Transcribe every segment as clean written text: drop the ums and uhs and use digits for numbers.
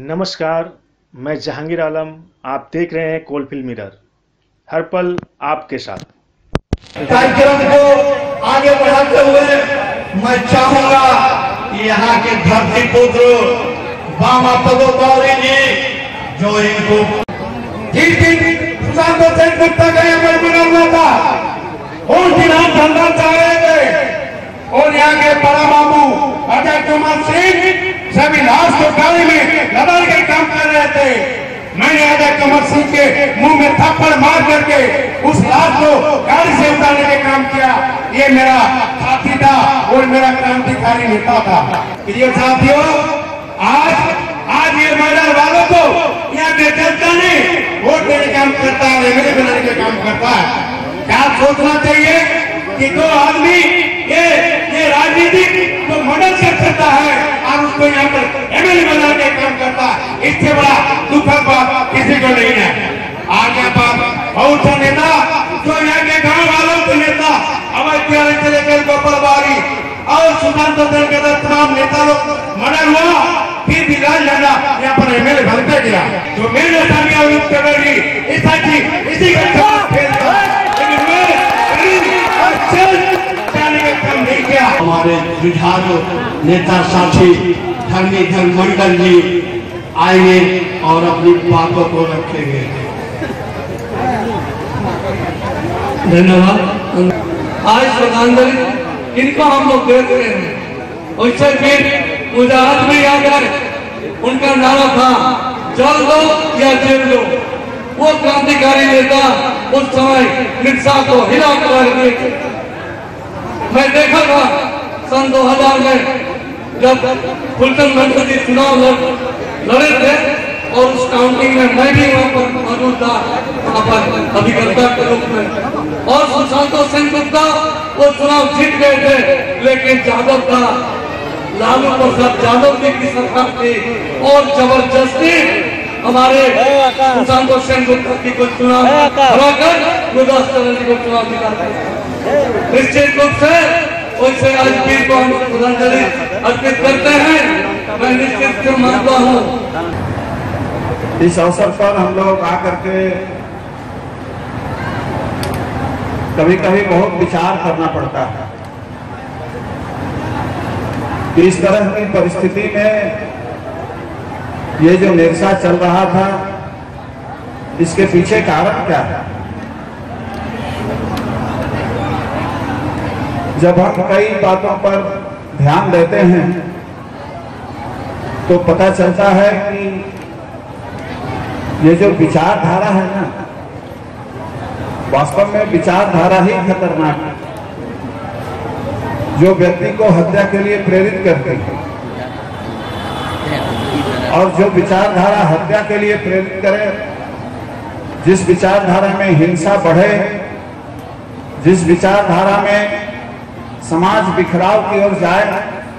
नमस्कार, मैं जहांगीर आलम। आप देख रहे हैं कोलफील्ड मिरर, हर पल आपके साथ। कार्यक्रम को आगे बढ़ाते हुए मैं चाहूंगा कि यहाँ के धरती पुत्र बामा पदोपौरी जी जो इनको सुशांत सिंह गुप्ता का अमल बना हुआ था, उनकी नाम धंधा चाहे थे और यहाँ के बड़ा बाबू अजय कुमार सिंह सभी लाश को गाड़ी में लगा के काम कर रहे थे। मैंने अजय कुमार सिंह के मुंह में थप्पड़ मार करके उस लाश को गाड़ी से उतारने का काम किया। ये मेरा साथी था और मेरा क्रांतिकारी नेता था। प्रिय साथियों, आज ये मैदान वालों को यहाँ के जनता ने वोट देने का काम करता है, एमएलए बनाने का काम करता है। क्या सोचना चाहिए कि दो आदमी ये राजनीतिक जो मॉडल से करता है और उसको यहाँ पर एमएलए बनाने का काम करता है, इससे बड़ा दुखद बात किसी को नहीं है। आगे बात बहुत से नेता जो यहाँ के गांव वालों के नेता अवैध प्यारे से लेकर गोपालबारी और सुशांत सिंह के तमाम नेता लोग मर्डर हुआ, फिर भी राज लाना यहाँ पर एमएलए बनकर गया। जो मेरे सामने आरोप कर रही इसी का हमारे विधायक नेता साथी धर्मेंद्र मंडल जी आएंगे और अपनी बातों को रखेंगे। धन्यवाद। आज श्रद्धांजलि इनको हम लोग देख रहे हैं। उससे फिर मुजाहिद में याद है, उनका नारा था जल दो या जेल दो। वो क्रांतिकारी नेता उस समय मिर्जा को हिला कर रहे थे। मैं देखा था सन 2000 में जब फुलटन बनर्जी चुनाव लड़े थे और उस काउंटिंग में मैं भी वहां पर मौजूद था, वहां पर अभिकर्ता के रूप में। और सुशांत सिंह गुप्ता वो चुनाव जीत गए थे, लेकिन यादव का लालू प्रसाद यादव जी की सरकार थी और जबरदस्ती हमारे सुशांत सिंह गुप्ता की को चुनाव हराकर गुरदास चरण जी को चुनाव जिताते। निश्चित रूप से उससे आज वीर को हम श्रद्धांजलि अर्पित करते हैं। मैं निश्चित से मानता हूँ इस अवसर पर हम लोग आकर के कभी कभी बहुत विचार करना पड़ता है कि इस तरह की परिस्थिति में ये जो निरसा चल रहा था, इसके पीछे कारण क्या है। जब हम कई बातों पर ध्यान देते हैं तो पता चलता है कि ये जो विचारधारा है ना, वास्तव में विचारधारा ही खतरनाक है, जो व्यक्ति को हत्या के लिए प्रेरित करती है। और जो विचारधारा हत्या के लिए प्रेरित करे, जिस विचारधारा में हिंसा बढ़े, जिस विचारधारा में समाज बिखराव की ओर जाए,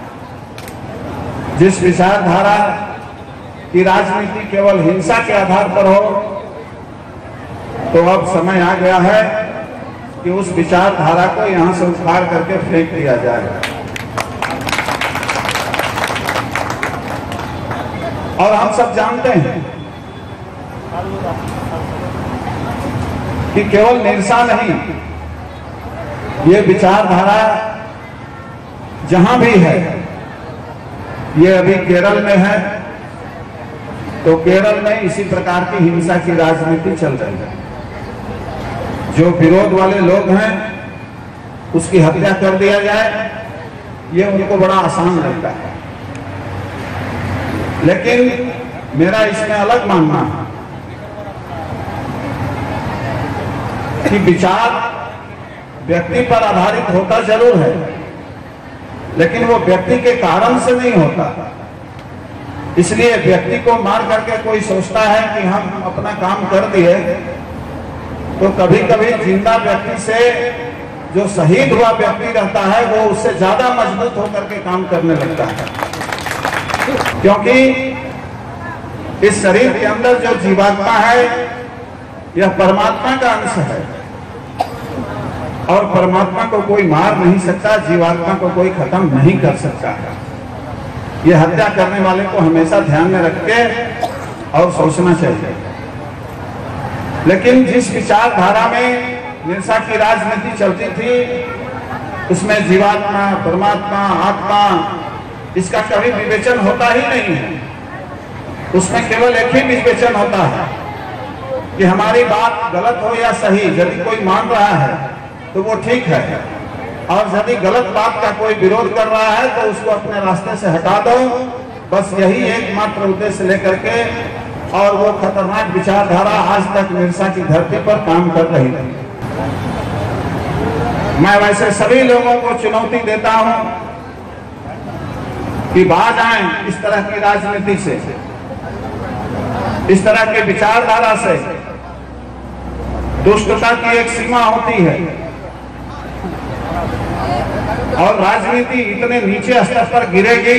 जिस विचारधारा की राजनीति केवल हिंसा के आधार पर हो, तो अब समय आ गया है कि उस विचारधारा को यहां से उखाड़ करके फेंक दिया जाए। और हम सब जानते हैं कि केवल निरसा नहीं, ये विचारधारा जहां भी है, ये अभी केरल में है, तो केरल में इसी प्रकार की हिंसा की राजनीति चल रही है। जो विरोध वाले लोग हैं उसकी हत्या कर दिया जाए, ये उनको बड़ा आसान लगता है। लेकिन मेरा इसमें अलग मानना है कि विचार व्यक्ति पर आधारित होता जरूर है, लेकिन वो व्यक्ति के कारण से नहीं होता। इसलिए व्यक्ति को मार करके कोई सोचता है कि हम अपना काम कर दिए, तो कभी कभी जिंदा व्यक्ति से जो शहीद हुआ व्यक्ति रहता है वो उससे ज्यादा मजबूत होकर के काम करने लगता है, क्योंकि इस शरीर के अंदर जो जीवात्मा है यह परमात्मा का अंश है और परमात्मा को कोई मार नहीं सकता, जीवात्मा को कोई खत्म नहीं कर सकता है। ये हत्या करने वाले को हमेशा ध्यान में रख के और सोचना चाहिए। लेकिन जिस विचारधारा में निरसा की राजनीति चलती थी, उसमें जीवात्मा, परमात्मा, आत्मा, इसका कभी विवेचन होता ही नहीं है। उसमें केवल एक ही विवेचन होता है कि हमारी बात गलत हो या सही। यदि कोई मान रहा है तो वो ठीक है, और यदि गलत बात का कोई विरोध कर रहा है तो उसको अपने रास्ते से हटा दो। बस यही एकमात्र उद्देश्य लेकर के, और वो खतरनाक विचारधारा आज तक निरसा की धरती पर काम कर रही है। मैं वैसे सभी लोगों को चुनौती देता हूं कि बाज आएं इस तरह की राजनीति से, इस तरह के विचारधारा से। दुष्टता की एक सीमा होती है, और राजनीति इतने नीचे स्तर पर गिरेगी,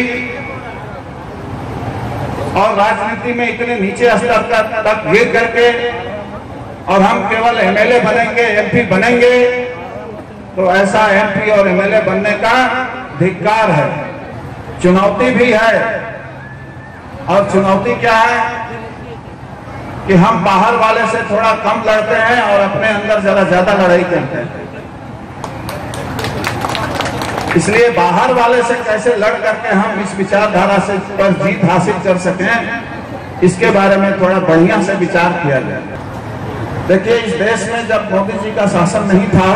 और राजनीति में इतने नीचे स्तर तक गिर करके और हम केवल एमएलए बनेंगे, एमपी बनेंगे, तो ऐसा एमपी और एमएलए बनने का धिक्कार है। चुनौती भी है, और चुनौती क्या है कि हम बाहर वाले से थोड़ा कम लड़ते हैं और अपने अंदर जरा ज्यादा लड़ाई करते हैं। इसलिए बाहर वाले से कैसे लड़ करके हम इस विचारधारा से पर जीत हासिल कर सकें, इसके बारे में थोड़ा बढ़िया से विचार किया जाए। देखिए, इस देश में जब मोदी जी का शासन नहीं था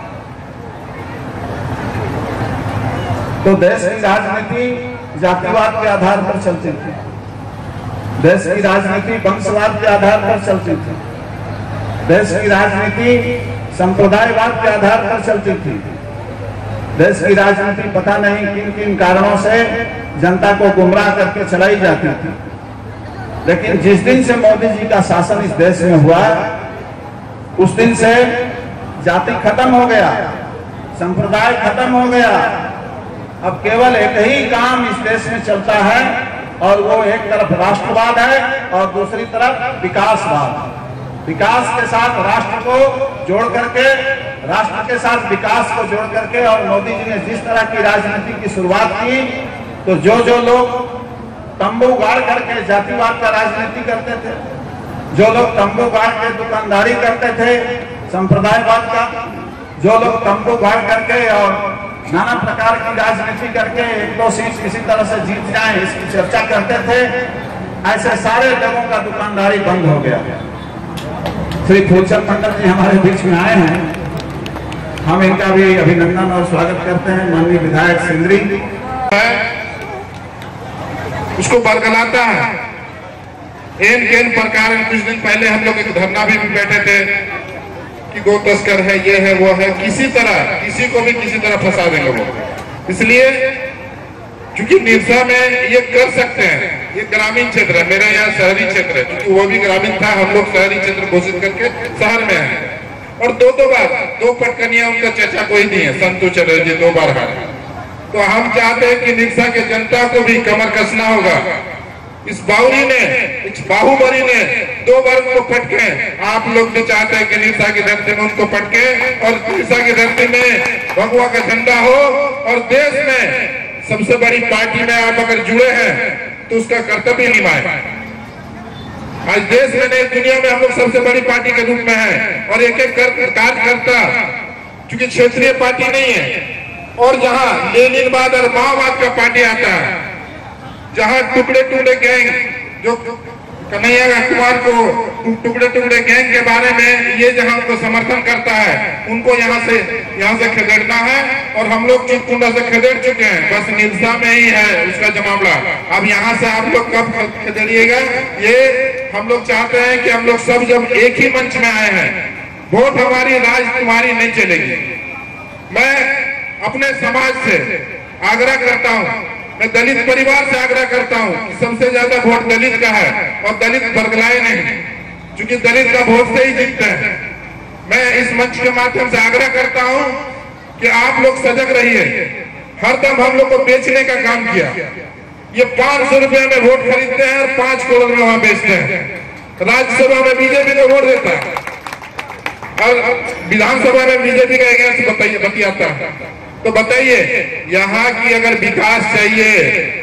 तो देश की राजनीति जातिवाद के आधार पर चलती थी, देश की राजनीति वंशवाद के आधार पर चलती थी, देश की राजनीति संप्रदायवाद के आधार पर चलती थी, देश की राजनीति पता नहीं किन किन कारणों से जनता को गुमराह करके चलाई जाती थी। लेकिन जिस दिन से मोदी जी का शासन इस देश में हुआ, उस दिन से जाति खत्म हो गया, संप्रदाय खत्म हो गया। अब केवल एक ही काम इस देश में चलता है, और वो एक तरफ राष्ट्रवाद है और दूसरी तरफ विकासवाद। विकास के साथ राष्ट्र को जोड़ करके, राष्ट्र के साथ विकास को जोड़ करके, और मोदी जी ने जिस तरह की राजनीति की शुरुआत की, तो जो लोग तंबू गाड़ करके जातिवाद का राजनीति करते थे, जो लोग तंबू गाड़ के दुकानदारी करते थे संप्रदायवाद का, जो लोग तंबू गाड़ करके और नाना प्रकार की राजनीति करके एक दो सीट किसी तरह से जीत जाए इसकी चर्चा करते थे, ऐसे सारे लोगों का दुकानदारी बंद हो गया। श्री फूलचंद मंडल जी हमारे बीच में आए हैं, हम इनका भी अभिनंदन और स्वागत करते हैं। माननीय विधायक सिंदरी उसको बरगलाता है। एन प्रकार कुछ दिन पहले हम लोग एक धरना भी बैठे थे कि गो तस्कर है, ये है, वो है, किसी तरह किसी को भी किसी तरह फंसा देंगे वो। इसलिए क्योंकि निरसा में ये कर सकते हैं, ये ग्रामीण क्षेत्र है, मेरा यहाँ शहरी क्षेत्र है, क्योंकि वो भी ग्रामीण था, हम लोग शहरी क्षेत्र घोषित करके शहर में है। और दो बार 2 पटकनियां उनका चचा को ही दी है, संतोष चटर्जी 2 बार हारे। तो हम चाहते हैं कि निरसा के जनता को भी कमर कसना होगा। इस बाहुरी ने, इस बाहुबली ने 2 बार उनको पटके। आप लोग भी चाहते हैं कि निरसा की धरती में उनको पटके, और निरसा की धरती में भगवा का झंडा हो, और देश में सबसे बड़ी पार्टी में आप अगर जुड़े हैं तो उसका कर्तव्य निभाएं। आज देश में नहीं, दुनिया में हम लोग सबसे बड़ी पार्टी के रूप में हैं, और एक एक कार्यकर्ता, क्योंकि क्षेत्रीय पार्टी नहीं है, और जहां लेनिनवाद और माओवाद का पार्टी आता है, जहां टुकड़े गैंग, जो कन्हैया कुमार को टुकड़े गैंग के बारे में ये जहां उनको समर्थन करता है, उनको यहाँ से खदेड़ना है। और हम लोग चितकुंडा से खदेड़ चुके हैं, बस निरसा में ही है उसका मामला। अब यहाँ से आप लोग कब खदेड़िएगा, ये हम लोग चाहते हैं कि हम लोग सब जब एक ही मंच में आए हैं, वोट हमारी, राज तुम्हारी नहीं चलेगी। मैं अपने समाज से आग्रह करता हूँ, मैं दलित परिवार से आग्रह करता हूँ कि सबसे ज्यादा वोट दलित का है, और दलित बरगलाए नहीं, क्योंकि दलित का वोट से ही जीतते हैं। मैं इस मंच के माध्यम से आग्रह करता हूँ कि आप लोग सजग रहिए। हरदम हम लोग को बेचने का काम किया, ये 500 रुपए में वोट खरीदते हैं और 5 करोड़ में वहां बेचते हैं। राज्यसभा में बीजेपी को वोट देता है, और विधानसभा में बीजेपी का अगेंस्ट बतियाता है। तो बताइए, यहाँ की अगर विकास चाहिए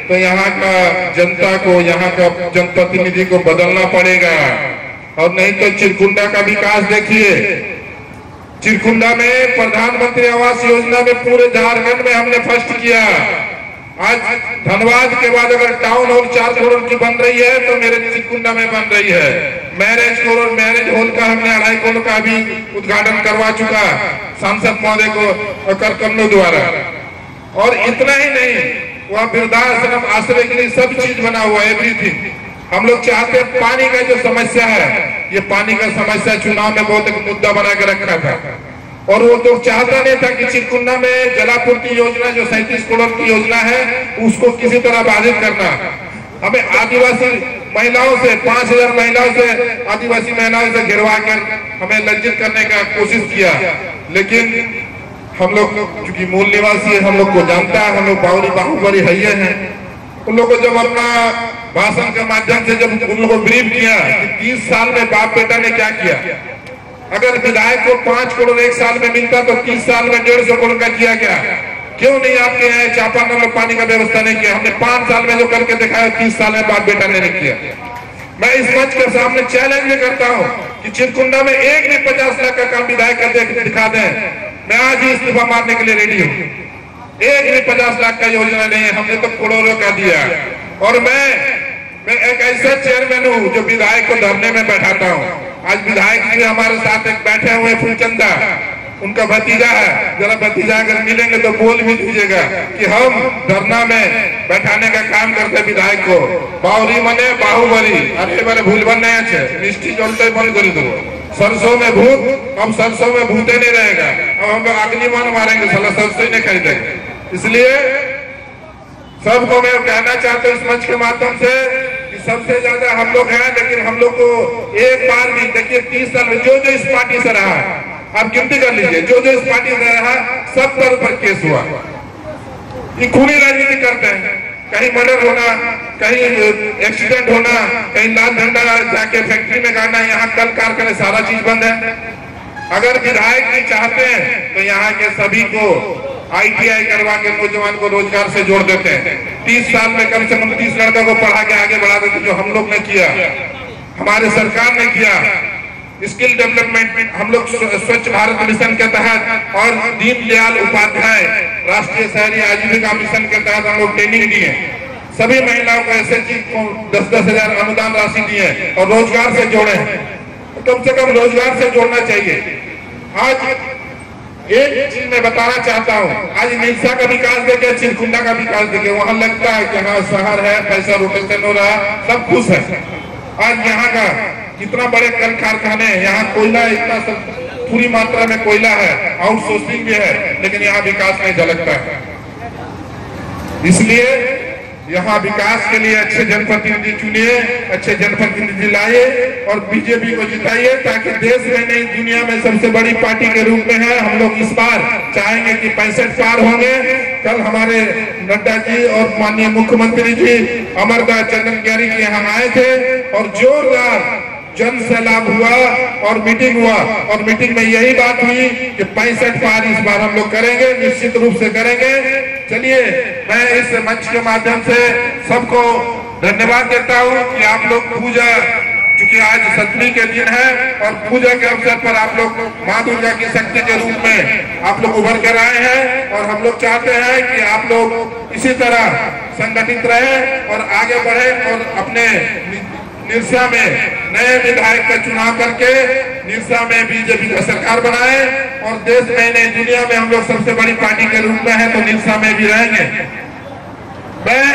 तो यहाँ का जनता को, यहाँ का जनप्रतिनिधि को बदलना पड़ेगा। और नहीं तो चिरकुंडा का विकास देखिए, चिरकुंडा में प्रधानमंत्री आवास योजना में पूरे झारखंड में हमने फर्स्ट किया। आज धनबाद के बाद अगर टाउन हॉल 4 करोड़ की बन रही है तो मेरे चिरकुंडा में बन रही है। मैरिज हॉल का हमने 2.5 करोड़ का भी उद्घाटन करवा चुका सांसद महोदय को करकमलों द्वारा। और इतना ही नहीं, वह वृद्धाश्रम, आश्रय गृह सब चीज बना हुआ है, एवरीथिंग। हम लोग चाहते हैं, पानी का जो समस्या है, ये पानी का समस्या चुनाव में बहुत एक मुद्दा बना के रखा था और वो तो चाहता नहीं था कि चिरकुंडा में जलापूर्ति योजना जो 37 करोड़ की योजना है उसको किसी तरह बाधित करना। हमें आदिवासी महिलाओं से 5000 महिलाओं से, आदिवासी महिलाओं से गिरवा कर हमें लज्जित करने का कोशिश किया। लेकिन हम लोग क्योंकि मूल निवासी है, हम लोग को जानता है, हम लोग बाहुबली हैये हैं। उन लोगों को जब अपना भाषण के माध्यम से जब उन लोगों को ब्रीफ किया कि 30 साल में बाप बेटा ने क्या किया, अगर विधायक को 5 करोड़ 1 साल में मिलता तो 30 साल में 150 करोड़ का किया क्या? क्यों नहीं आपके यहाँ चापानल में पानी का व्यवस्था नहीं किया? हमने 5 साल में जो करके दिखाया 30 साल में बाप बेटा ने नहीं किया। मैं इस मंच के सामने चैलेंज भी करता हूँ कि चिरकुंडा में एक भी 50 लाख का काम विधायक का दिखा दें, मैं आज ही इस्तीफा मारने के लिए रेडी हूँ। एक भी 50 लाख का योजना नहीं है, हमने तो करोड़ों का दिया। और मैं एक ऐसा चेयरमैन हूँ जो विधायक को धरने में बैठाता हूँ। आज विधायक जी हमारे साथ एक बैठे हुए फुलचंदा, उनका भतीजा है, जरा भतीजा अगर मिलेंगे तो बोल भी दीजिएगा कि हम धरना में बैठाने का काम करते विधायक को। बावरी मने बाहुबली, अरे बारे भूल बनने अच्छे मिष्टी जलते बंद कर दो। सरसों में भूत, अब सरसों में भूते नहीं रहेगा, अब हम अग्निमान मारेंगे, साला सरसों ही नहीं खरीदेंगे। इसलिए सबको मैं कहना चाहता हूँ इस मंच के माध्यम से कि सबसे ज्यादा हम लोग हैं, लेकिन हम लोग को एक बार भी देखिए 30 साल में जो इस पार्टी से रहा, आप गिनती कर लीजिए, जो इस पार्टी से रहा सब पर केस हुआ। ये खूनी राजनीति करते हैं, कहीं मर्डर होना, कहीं एक्सीडेंट होना, कहीं लाल झंडा जाके फैक्ट्री में गाड़ना, यहाँ कल कारखाने सारा चीज बंद है। अगर विधायक जी चाहते हैं तो यहाँ के सभी को ITI करवा के नौजवान को रोजगार से जोड़ देते हैं। 30 साल में कम से कम 30 लड़का को पढ़ा के आगे बढ़ा देते, जो हम लोग ने किया, हमारे सरकार ने किया। स्किल डेवलपमेंट हम लोग स्वच्छ भारत मिशन के तहत और दीनदयाल उपाध्याय राष्ट्रीय शहरी आजीविका मिशन के तहत हम लोग ट्रेनिंग दिए। सभी महिलाओं को SHG को 10-10 हजार अनुदान राशि दिए और रोजगार से जोड़े। कम से कम रोजगार से जोड़ना चाहिए। आज एक चीज मैं बताना चाहता हूँ, आज निरसा का विकास देखे, चिरकुंडा का विकास देखे, वहां लगता है कि हाँ शहर है, पैसा रोटेशन हो रहा है, सब खुश है। आज यहाँ का इतना बड़े कल कारखाने, यहाँ कोयला इतना पूरी मात्रा में कोयला है, आउटसोर्सिंग भी है, लेकिन यहाँ विकास नहीं झलकता है। इसलिए यहाँ विकास के लिए अच्छे जनप्रतिनिधि चुनिए, अच्छे जनप्रतिनिधि लाइए और बीजेपी को जिताइए, ताकि देश में नहीं दुनिया में सबसे बड़ी पार्टी के रूप में है। हम लोग इस बार चाहेंगे कि 65 पार होंगे। कल हमारे नड्डा जी और माननीय मुख्यमंत्री जी अमरदास चंद्र गिरी के यहाँ आए थे और जोरदार जन सैलाब हुआ और मीटिंग हुआ, और मीटिंग में यही बात हुई कि 65 पार इस बार हम लोग करेंगे, निश्चित रूप से करेंगे। चलिए मैं इस मंच के माध्यम से सबको धन्यवाद देता हूँ कि आप लोग पूजा, क्योंकि आज सप्तमी के दिन है और पूजा के अवसर पर आप लोग माँ दुर्गा की शक्ति के रूप में आप लोग उभर कर आए हैं, और हम लोग चाहते हैं कि आप लोग इसी तरह संगठित रहे और आगे बढ़े और अपने निरसा में नए विधायक का चुनाव करके निरसा में बीजेपी का सरकार बनाए और देश में नहीं दुनिया में हम लोग सबसे बड़ी पार्टी के रूप में है, तो निरसा में भी रहेंगे। मैं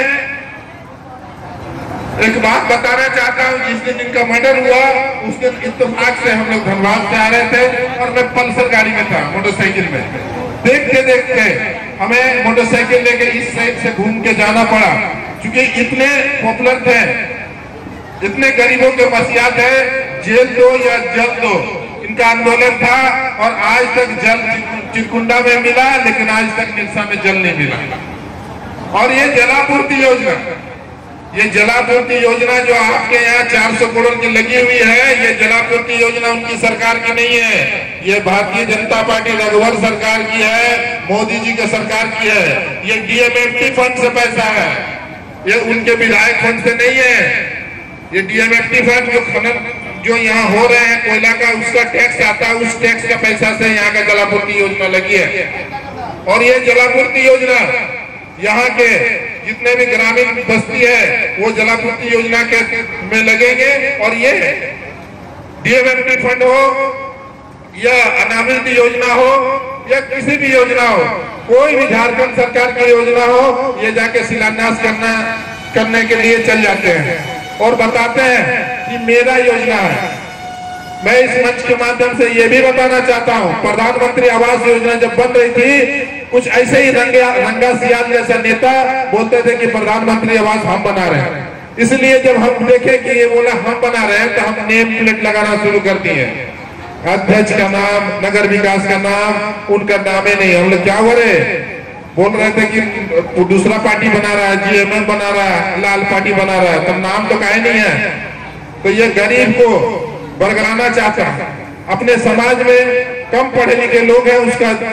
एक बात बताना चाहता हूँ, जिस दिन इनका मर्डर हुआ उस दिन इत्तेफाक से हम लोग धनबाद से आ रहे थे और मैं पल्सर गाड़ी में था, मोटरसाइकिल में। देखते देखते हमें मोटरसाइकिल लेके इस साइड से घूम के जाना पड़ा, क्योंकि इतने पॉपुलर थे, इतने गरीबों के मसीहा थे, जेल दो या जल दो, इनका आंदोलन था। और आज तक जल चिरकुंडा में मिला, लेकिन आज तक निरसा में जल नहीं मिला। और ये जलापूर्ति योजना, ये जलापूर्ति योजना जो आपके यहाँ 400 करोड़ की लगी हुई है, ये जलापूर्ति योजना उनकी सरकार की नहीं है, ये भारतीय जनता पार्टी रघुवर सरकार की है, मोदी जी की सरकार की है। ये DMFT फंड से पैसा है। ये उनके विधायक फंड से नहीं है। ये डीएमएफटी फंड जो खनन जो यहाँ हो रहे हैं कोयला का, उसका टैक्स आता है, उस टैक्स का पैसा से यहाँ का जलापूर्ति योजना लगी है। और ये जलापूर्ति योजना यहाँ के जितने भी ग्रामीण बस्ती है वो जलापूर्ति योजना के में लगेंगे। और ये डीएमएफटी फंड हो या अनावृत योजना हो या किसी भी योजना हो, कोई भी झारखंड सरकार की योजना हो, ये जाके शिलान्यास करने के लिए चल जाते हैं और बताते हैं कि मेरा योजना है। मैं इस मंच के माध्यम से ये भी बताना चाहता हूँ, प्रधानमंत्री आवास योजना जब बन रही थी, कुछ ऐसे ही रंगा सियाद जैसा नेता बोलते थे कि प्रधानमंत्री आवास हम बना रहे हैं। इसलिए जब हम देखे कि ये बोला हम बना रहे हैं तो हम नेम प्लेट लगाना शुरू कर दिए। अध्यक्ष का नाम, नगर विकास का नाम, उनका नाम ही नहीं। हम लोग क्या हो रहे, बोल रहे थे कि दूसरा पार्टी बना रहा है, जीएमएम बना रहा है, लाल पार्टी बना रहा है, तो नाम तो काहे नहीं है। तो ये गरीब को बरगलाना चाहता है। अपने समाज में कम पढ़े लिखे लोग हैं,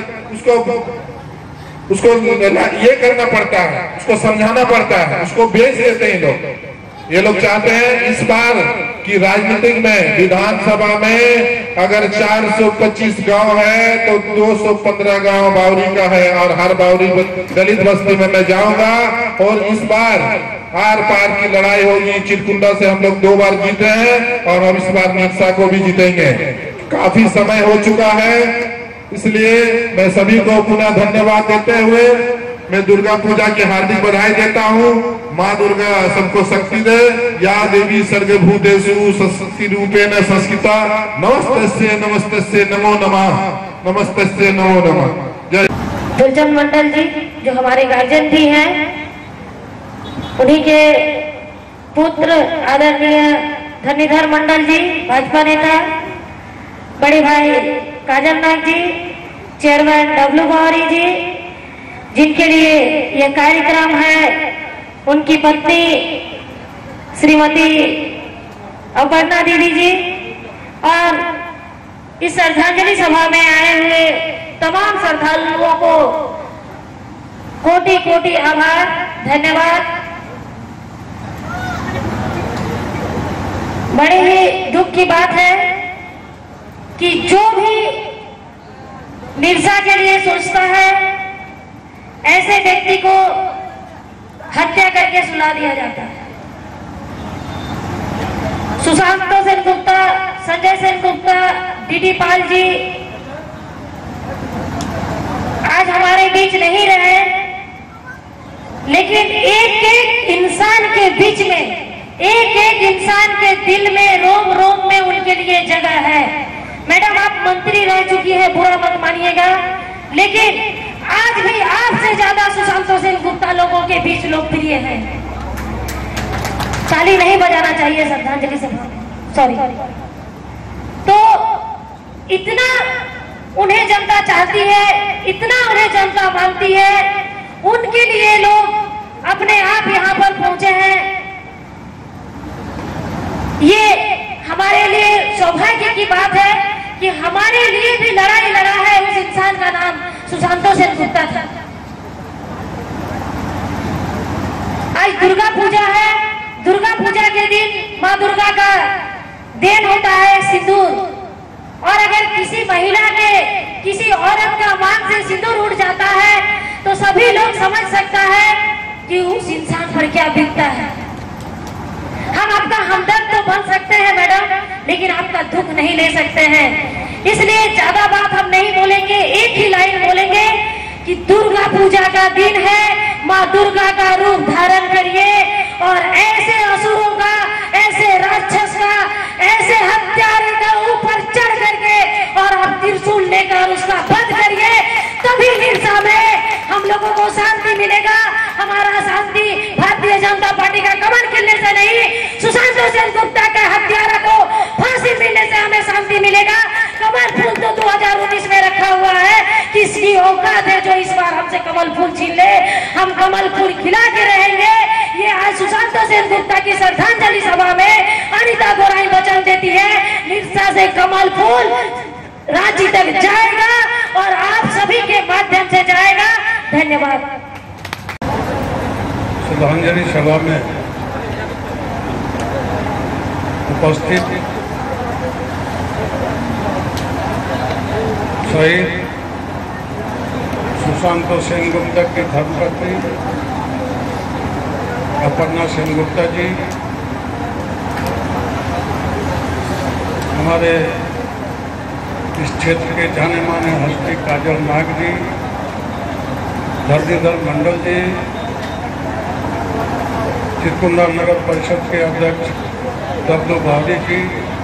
उसको ये करना पड़ता है, उसको समझाना पड़ता है, उसको बेच देते हैं लोग। ये लोग चाहते हैं इस बार की राजनीतिक में विधानसभा में अगर 425 गांव है तो 215 गांव बावरी का है, और हर बावरी दलित बस्ती में मैं जाऊंगा और इस बार आर पार की लड़ाई होगी। चिरकुंडा से हम लोग 2 बार जीते हैं और हम इस बार निरसा को भी जीतेंगे। काफी समय हो चुका है, इसलिए मैं सभी को पुनः धन्यवाद देते हुए मैं दुर्गा पूजा की हार्दिक बधाई देता हूँ। माँ दुर्गा सबको शक्ति दे। या देवी सर्वभूतेषु शक्ति रूपेण संस्कृता। नमस्तस्यै नमस्तस्यै नमो नमः, नमस्तस्यै नमो नमः। जय। दुर्जन मंडल जी जो हमारे गार्जियन भी हैं, उन्हीं के पुत्र आदरणीय धनीधर मंडल जी भाजपा नेता, बड़े भाई काजल नाग जी, चेयरमैन डब्लू बावरी जी, जिनके लिए यह कार्यक्रम है, उनकी पत्नी श्रीमती अपर्णा दीदी जी, और इस श्रद्धांजलि सभा में आए हुए तमाम श्रद्धालुओं को कोटि कोटि आभार, धन्यवाद। बड़े ही दुख की बात है कि जो भी निरसा के लिए सोचता है, ऐसे व्यक्ति को हत्या करके सुला दिया जाता है। सुशांत सेन गुप्ता, संजय सेन गुप्ता, डीडी पाल जी आज हमारे बीच नहीं रहे, लेकिन एक एक इंसान के बीच में, एक एक इंसान के दिल में, रोम रोम में उनके लिए जगह है। मैडम आप मंत्री रह चुकी है, बुरा मत मानिएगा, लेकिन आज भी आपसे ज्यादा सुशांत सेन गुप्ता लोगों के बीच लोकप्रिय है। ताली नहीं बजाना चाहिए श्रद्धांजलि सभा में, सॉरी। तो इतना उन्हें जनता चाहती है, इतना उन्हें जनता मानती है, उनके लिए लोग अपने आप यहाँ पर पहुंचे हैं। ये हमारे लिए सौभाग्य की बात है कि हमारे लिए भी लड़ाई लड़ा है उस इंसान का नाम सुशांत सेन गुप्ता था। आज दुर्गा पूजा है, दुर्गा पूजा के दिन माँ दुर्गा का देन होता है सिंदूर, और अगर किसी महिला के, किसी औरत का मांग से सिंदूर उड़ जाता है तो सभी लोग समझ सकता है कि उस इंसान पर क्या बीतता है। हम आपका हमदर्द तो बन सकते हैं मैडम, लेकिन आपका दुख नहीं ले सकते हैं। इसलिए ज्यादा बात हम नहीं बोलेंगे, एक ही लाइन बोलेंगे कि दुर्गा पूजा का दिन है, माँ दुर्गा का रूप धारण करिए और ऐसे असुरों का, ऐसे राक्षस का, ऐसे हत्यारे का ऊपर चढ़ करके और आप त्रिशूल लेकर उसका वध करिए, तभी निरसा में हम लोगों को शांति मिलेगा। हमारा शांति भारतीय जनता पार्टी का कमल खिलने से नहीं, सुशांत सेन गुप्ता का हत्यारा को फांसी मिलने से हमें शांति मिलेगा। कमल फूल तो 2019 में रखा हुआ है, किसकी औकात है जो इस बार हमसे कमल फूल छीन ले। हम कमल फूल खिला के रहेंगे। ये आज सुशांत सेन गुप्ता की श्रद्धांजलि सभा में अनिता गोराई वचन देती है, निरसा से कमल फूल रांची तक जाएगा और आप सभी के माध्यम से जाएगा। धन्यवाद। श्रद्धांजलि सभा में उपस्थित शहीद सुशांत सिंह गुप्ता की धर्मपत्नी अपर्णा सिंह गुप्ता जी, हमारे इस क्षेत्र के जाने माने हस्ती काजल नाग जी, धरणीधर मंडल जी, चितकुंडा नगर परिषद के अध्यक्ष डब्लू बावरी जी,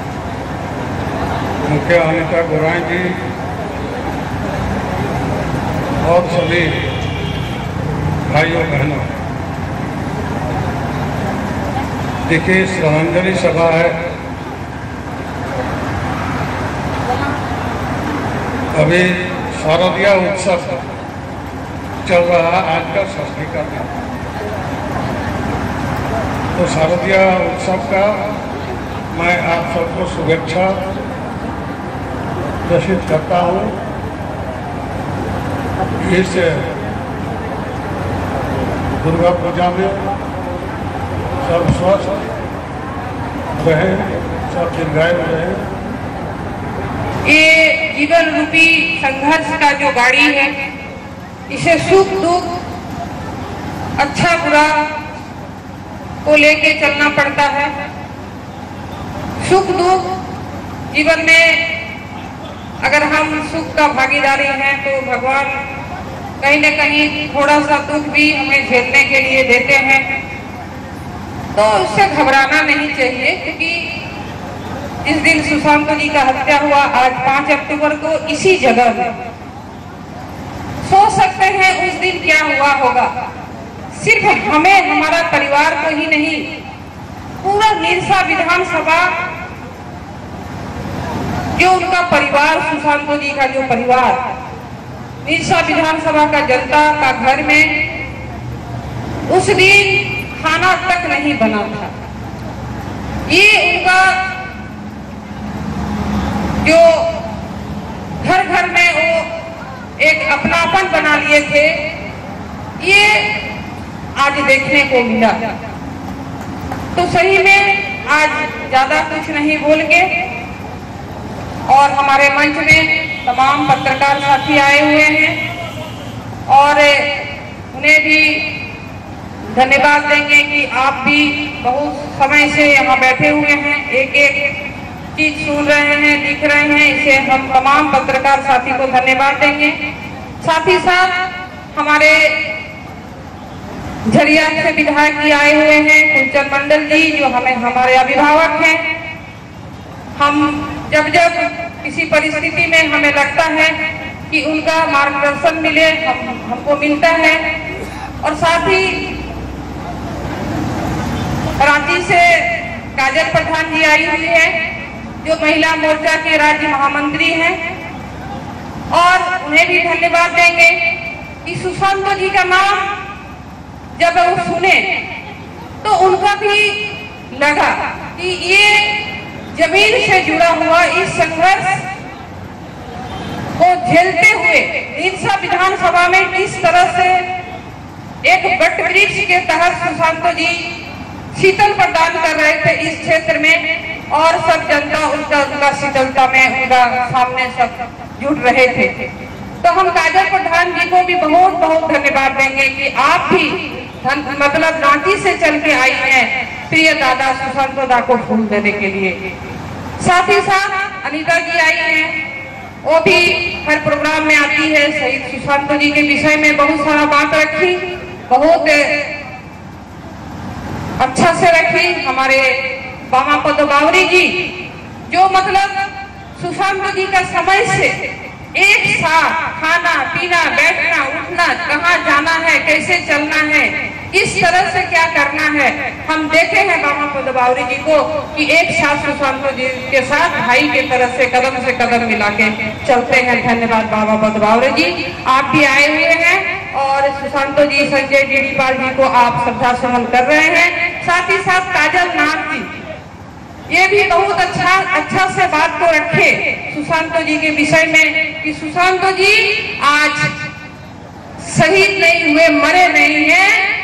मुखिया अनिता गोराई जी और सभी भाइयों बहनों, देखिए श्रद्धांजलि सभा है। अभी शारदीय उत्सव चल रहा है, आज का षष्ठी का दिन। तो शारदीय उत्सव का मैं आप सबको शुभेच्छा प्रेषित करता हूँ। इस दुर्गा पूजा में सब स्वस्थ रहे, सब दीर्घायु रहे। ये जीवन रूपी संघर्ष का जो गाड़ी है, इसे सुख दुख अच्छा बुरा को लेके चलना पड़ता है। सुख दुख जीवन में अगर हम सुख का भागीदारी हैं तो भगवान कहीं न कहीं थोड़ा सा दुख भी हमें झेलने के लिए देते हैं, तो उससे घबराना नहीं चाहिए। क्योंकि जिस दिन सुशांत जी का हत्या हुआ, आज 5 अक्टूबर को इसी जगह में, सोच सकते हैं उस दिन क्या हुआ होगा। सिर्फ हमें, हमारा परिवार को ही नहीं, पूरा निरसा विधानसभा, जो उनका परिवार, सुशांत जी का जो परिवार, निरसा विधानसभा का जनता का घर में उस दिन खाना तक नहीं बना था। ये उनका जो घर घर में वो एक अपनापन बना लिए थे, ये आज देखने को मिला। तो सही में आज ज्यादा कुछ नहीं बोल के, और हमारे मंच में तमाम पत्रकार साथी आए हुए हैं और उन्हें भी धन्यवाद देंगे कि आप भी बहुत समय से यहाँ बैठे हुए हैं, एक एक चीज सुन रहे हैं, लिख रहे हैं। इसे हम तमाम पत्रकार साथी को धन्यवाद देंगे। साथ ही साथ हमारे झरिया से विधायक जी आए हुए हैं, कुंचन मंडल जी, जो हमारे अभिभावक हैं। हम जब जब किसी परिस्थिति में हमें लगता है कि उनका मार्गदर्शन मिले, हमको मिलता है। और साथ ही रांची से काजल प्रधान जी आई हुई है, जो महिला मोर्चा के राज्य महामंत्री हैं, और उन्हें भी धन्यवाद देंगे कि सुशांत जी का नाम जब वो सुने तो उनका भी लगा कि ये जमीन से जुड़ा हुआ इस संघर्ष को झेलते हुए निरसा विधानसभा में किस तरह से एक वट वृक्ष के तहत सुशांत जी शीतल प्रदान कर रहे थे इस क्षेत्र में, और सब जनता उनका शीतलता में उनका सामने सब जुट रहे थे। तो हम काजल प्रधान जी को भी बहुत बहुत धन्यवाद देंगे कि आप भी मतलब रांची से चल के आई हैं प्रिय दादा सुशांत दा को फूल देने के लिए। साथ ही साथ अनिता जी आई हैं, वो भी हर प्रोग्राम में आती है, शहीद सुशांत जी के विषय में बहुत सारा बात रखी, बहुत अच्छा से रखी। हमारे बामा पद बावरी जी, जो मतलब सुशांत जी का समय से एक साथ खाना पीना, बैठना, उठना, कहाँ जाना है, कैसे चलना है, किस तरह से क्या करना है, हम देखे हैं बामा पद बावरी जी को कि एक साथ सुशांत जी के साथ भाई के तरह से कदम मिला के चलते हैं। धन्यवाद बाबा पद बावरी जी, आप भी आए हुए हैं और सुशांत जी, संजय डीडीपाल जी को आप श्रद्धा सुमन कर रहे हैं। साथ ही साथ काजल नाग जी, ये भी बहुत अच्छा से बात को रखे सुशांत जी के विषय में कि सुशांत जी आज शहीद नहीं हुए, मरे नहीं हैं,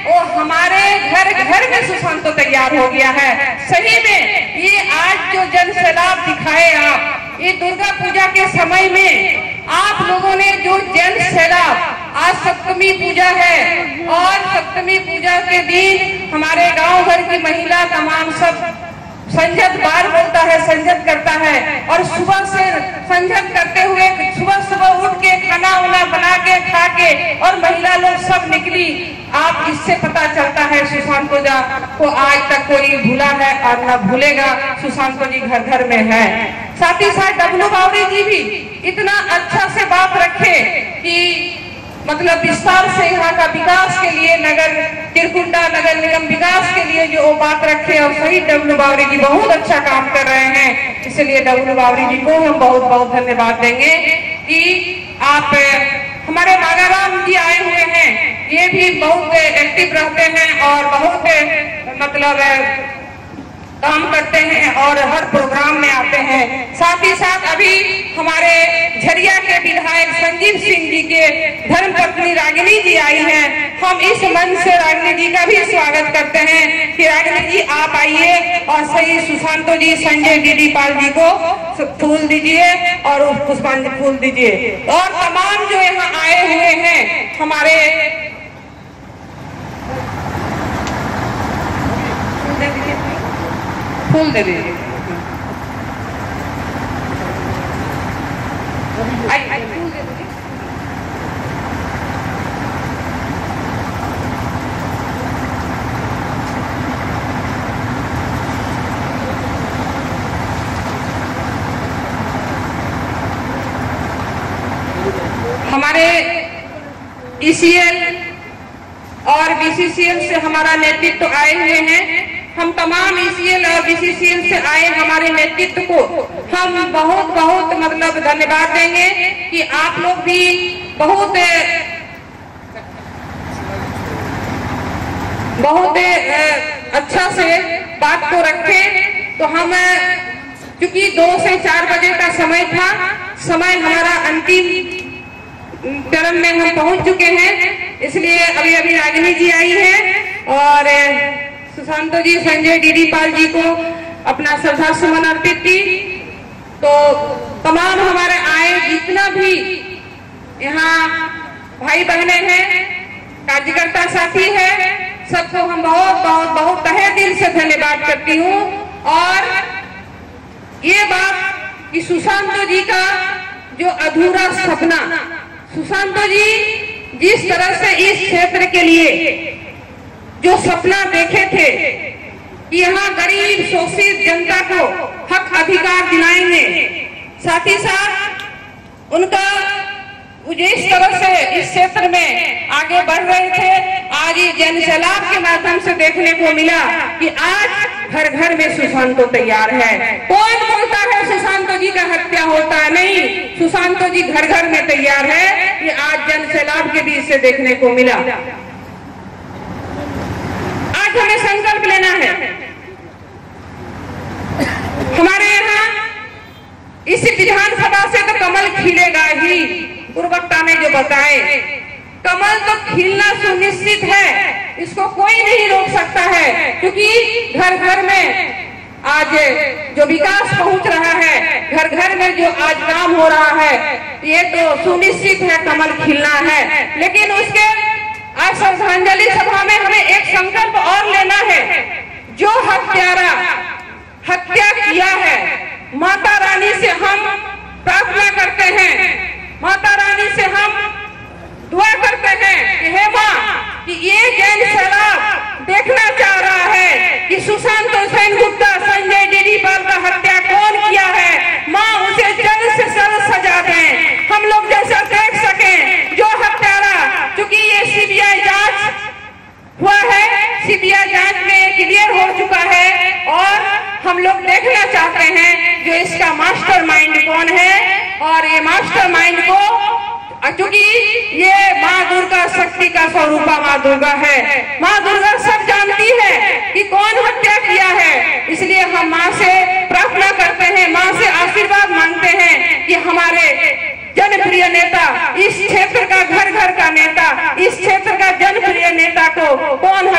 वो हमारे घर घर में सुशांत तो तैयार हो गया है। सही में ये आज जो जन सैलाब दिखाए आप, ये दुर्गा पूजा के समय में आप लोगों ने जो जन सैलाब, आज सप्तमी पूजा है और सप्तमी पूजा के दिन हमारे गांव भर की महिला तमाम सब संजत बार बोलता है, संजत करता है और सुबह से संजत करते हुए सुबह सुबह उठ के खाना वाना बना के खा के और महिला लोग सब निकली। आप इससे पता चलता है सुशांत को आज तक कोई भूला है और न भूलेगा। सुशांत जी घर घर में है। साथ ही साथ डब्लू बावरी जी भी इतना अच्छा से बात रखे कि मतलब विस्तार से यहाँ का विकास के लिए नगर तिरकुंडा नगर निगम विकास के लिए जो बात रखे और सही डब्लू बावरी जी बहुत अच्छा काम कर रहे हैं। इसलिए डब्लू बावरी जी को हम बहुत बहुत धन्यवाद देंगे कि आप हमारे नागाराम जी आए हुए हैं, ये भी बहुत एक्टिव रहते हैं और बहुत मतलब काम करते हैं और हर प्रोग्राम में आते हैं। साथ ही साथ अभी हमारे झरिया के विधायक संजीव सिंह जी के धर्मपत्नी रागिनी जी आई हैं। हम इस मंच से रागिनी जी का भी स्वागत करते हैं कि रागिनी जी आप आइए और सही सुशांत जी संजय डीडी पाल जी को फूल दीजिए और पुष्पांजलि फूल दीजिए और तमाम जो यहाँ आए हुए हैं हमारे फूल दे दीजिए। हमारे ईसीएल और बीसीसीएल से हमारा नेतृत्व आए हुए हैं। हम तमाम ईसीएल और बीसीसीएल से आए हमारे नेतृत्व को हम बहुत बहुत मतलब धन्यवाद देंगे कि आप लोग भी बहुत अच्छा से बात को रखें। तो हम क्योंकि 2 से 4 बजे का समय था, समय हमारा अंतिम चरण में हम पहुंच चुके हैं, इसलिए अभी अभी रागिनी जी आई है और सुशांत जी संजय डीडी पाल जी को अपना श्रद्धा सुमन अर्पित की। तो तमाम हमारे आए जितना भी यहाँ भाई बहने हैं, कार्यकर्ता साथी है, सबको हम बहुत बहुत बहुत तहे दिल से धन्यवाद करती हूँ। और ये बात कि सुशांत जी का जो अधूरा सपना, सुशांत जी जिस तरह से इस क्षेत्र के लिए जो सपना देखे थे कि यहाँ गरीब शोषित जनता को हक अधिकार दिलाएंगे, साथ ही साथ उनका जिस तरह से इस क्षेत्र में आगे बढ़ रहे थे, आज ये जन सैलाब के माध्यम से देखने को मिला कि आज घर घर में सुशांत तैयार है। कौन बोलता है सुशांत जी का हत्या होता है? नहीं, सुशांत जी घर घर में तैयार है। ये आज जन सैलाब के बीच से देखने को मिला। आज हमें संकल्प लेना है। हमारे यहाँ इस विधानसभा से तो कमल खिलेगा ही। पूर्ववक्ता ने जो बताए, कमल तो खिलना सुनिश्चित है, इसको कोई नहीं रोक सकता है, क्योंकि घर घर में आज जो विकास पहुंच रहा है, घर घर में जो आज काम हो रहा है, ये तो सुनिश्चित है कमल खिलना है। लेकिन उसके आज श्रद्धांजलि सभा में हमें एक संकल्प और लेना है। जो हत्यारा हत्या किया है, माता रानी से हम प्रार्थना करते हैं, माता रानी से हम दुआ करते हैं कि हे माँ, कि ये जन सैलाब देखना चाह रहा है कि सुशांत सेन गुप्ता संजय डीडी पाल का हत्या कौन किया है। माँ उसे जल्द से जल्द सजा दें, हम लोग जैसा देख सकें जो हत्यारा, क्योंकि ये सीबीआई जांच हुआ है, सीबीआई जांच में क्लियर हो चुका है और हम लोग देखना चाहते हैं जो इसका मास्टरमाइंड कौन है। और ये मास्टरमाइंड को, क्योंकि ये माँ दुर्गा शक्ति का स्वरूपा माँ दुर्गा है, माँ दुर्गा सब जानती है कि कौन हत्या किया है। इसलिए हम माँ से प्रार्थना करते हैं, माँ से आशीर्वाद मांगते हैं कि हमारे जनप्रिय नेता, इस क्षेत्र का घर घर का नेता, इस क्षेत्र का जनप्रिय नेता को कौन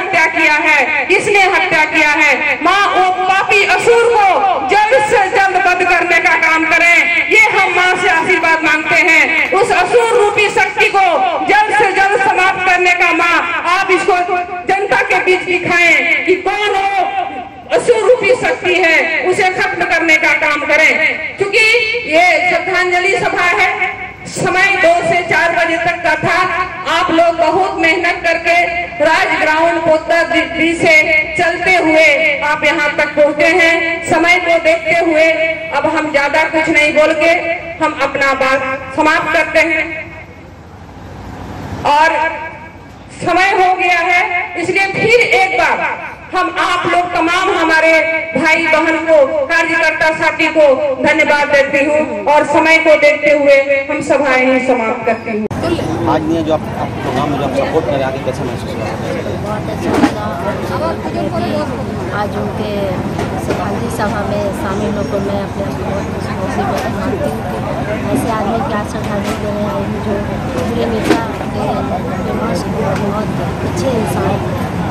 किया है, किसने हत्या किया है। माँ वो पापी असुर को जल्द से जल्द बंद करने का काम करें, ये हम माँ से आशीर्वाद मांगते हैं। उस असुर रूपी शक्ति को जल्द से जल्द समाप्त करने का माँ आप इसको जनता के बीच दिखाएं कि कौन वो असुर रूपी शक्ति है, उसे खत्म करने का काम करें। क्योंकि ये श्रद्धांजलि सभा है, समय 2 से 4 बजे तक का था। आप लोग बहुत मेहनत करके राजग्राउंड पोतदार से चलते हुए आप यहाँ तक पहुँचे हैं। समय को देखते हुए अब हम ज्यादा कुछ नहीं बोल के हम अपना बात समाप्त करते हैं। और समय हो गया है, इसलिए फिर एक बार हम आप लोग तमाम हमारे भाई बहन को, कार्यकर्ता साथी को धन्यवाद देती हूँ और समय को देखते हुए हम सभाएं ही समाप्त करती हूँ। आज ने जो आप प्रोग्राम में जो आप सपोर्ट कर रहे हैं, कैसा महसूस हुआ? बहुत अच्छा लगा। आज उनके श्रद्धांजलि सभा में शामिल होकर मैं अपने मुसीबत मानती हूँ कि ऐसे आदमी की आज श्रद्धांजलि देने आई हूँ जो पूरे नेता के समाज को बहुत अच्छे इंसान।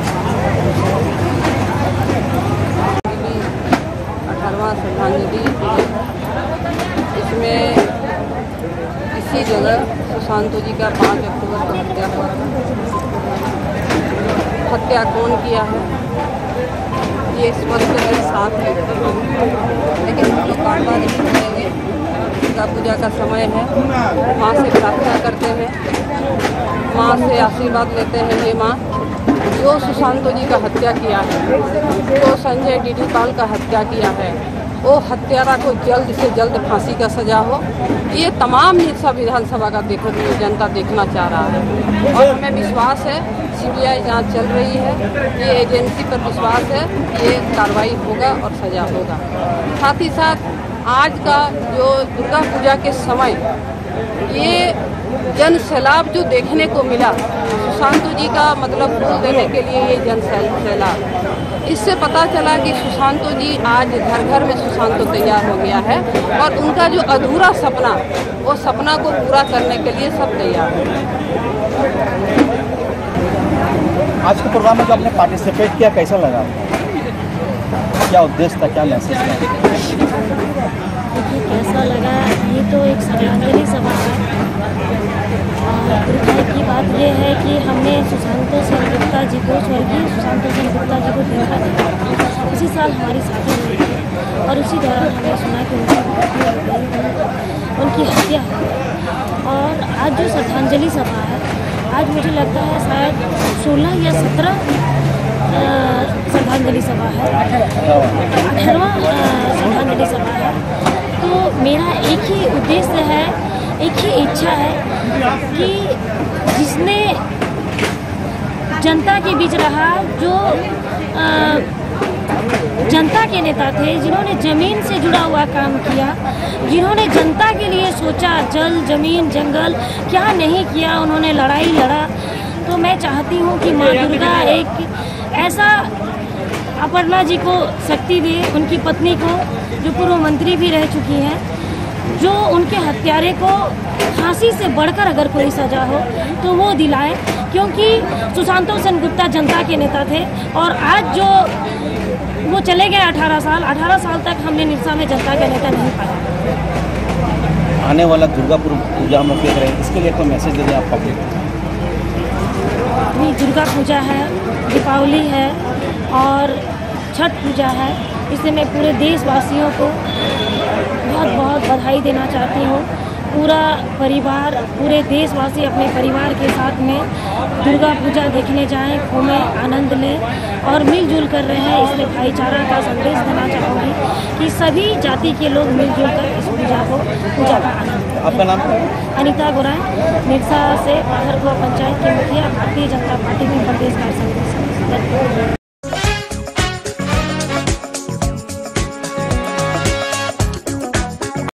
18वां श्रद्धांजलि इसमें इसी जगह सुशांत जी का 5 अक्टूबर को हत्या हुआ था। हत्या कौन किया है ये इस वक्त मेरे साथ है, लेकिन हम लोग बार बार नहीं करेंगे। दुर्गा पूजा का समय है, माँ से प्रार्थना करते हैं, माँ से आशीर्वाद लेते हैं। हे माँ, जो सुशांत जी का हत्या किया है, जो संजय डीडीपाल का हत्या किया है, वो हत्यारा को जल्द से जल्द फांसी का सजा हो। ये तमाम निर्सा विधानसभा का जनता देखना चाह रहा है और हमें विश्वास है सीबीआई जांच चल रही है, ये एजेंसी पर विश्वास है, ये कार्रवाई होगा और सजा होगा। साथ ही साथ आज का जो दुर्गा पूजा के समय ये जन सैलाब जो देखने को मिला, सुशांत जी का मतलब फूल देने के लिए ये जन सैलाब, इससे पता चला कि सुशांत जी आज घर घर में सुशांत तैयार हो गया है और उनका जो अधूरा सपना, वो सपना को पूरा करने के लिए सब तैयार है। आज के प्रोग्राम में जो आपने पार्टिसिपेट किया, कैसा लगा? क्या उद्देश्य था, क्या मैसेज था? देखिए कैसा लगा, ये तो एक श्रद्धांजलि सभा है। दुर्भाग्य की बात यह है कि हमने सुशांत सेनगुप्ता जी को, स्वर्गीय सुशांत सेनगुप्ता जी को देखा नहीं। उसी साल हमारी शादी हुई थी और उसी दौरान हमने सुना कि उनकी हत्या हुई। और आज जो श्रद्धांजलि सभा है, आज मुझे लगता है शायद 16 या 17 श्रद्धांजलि सभा है, 18वां श्रद्धांजलि सभा है। तो मेरा एक ही उद्देश्य है, एक ही इच्छा है कि जिसने जनता के बीच रहा, जो जनता के नेता थे, जिन्होंने ज़मीन से जुड़ा हुआ काम किया, जिन्होंने जनता के लिए सोचा, जल, ज़मीन, जंगल, क्या नहीं किया, उन्होंने लड़ाई लड़ा। तो मैं चाहती हूँ कि माँ दुर्गा एक ऐसा अपर्णा जी को शक्ति दे, उनकी पत्नी को, जो पूर्व मंत्री भी रह चुकी हैं, जो उनके हत्यारे को फांसी से बढ़कर अगर कोई सजा हो तो वो दिलाए, क्योंकि सुशांत सेनगुप्ता जनता के नेता थे और आज जो वो चले गए 18 साल तक हमने निर्सा में जनता का नेता नहीं पाया। आने वाला दुर्गा पूजा हम लोग देख रहे हैं, इसके लिए कोई मैसेज दे दें आप पब्लिक? अभी दुर्गा पूजा है, दीपावली है और छठ पूजा है, इसलिए मैं पूरे देशवासियों को बहुत बहुत बधाई देना चाहती हूँ। पूरा परिवार, पूरे देशवासी अपने परिवार के साथ में दुर्गा पूजा देखने जाएं, घूमें, आनंद लें और मिलजुल कर रहे हैं। इसलिए भाईचारा का संदेश देना चाहूँगी कि सभी जाति के लोग मिलजुल कर इस पूजा का आनंद। आपका नाम? अनीता गोराई, निर्सा से पाथरकुआ पंचायत के मुखिया, भारतीय जनता पार्टी में प्रदेश का सदस्य।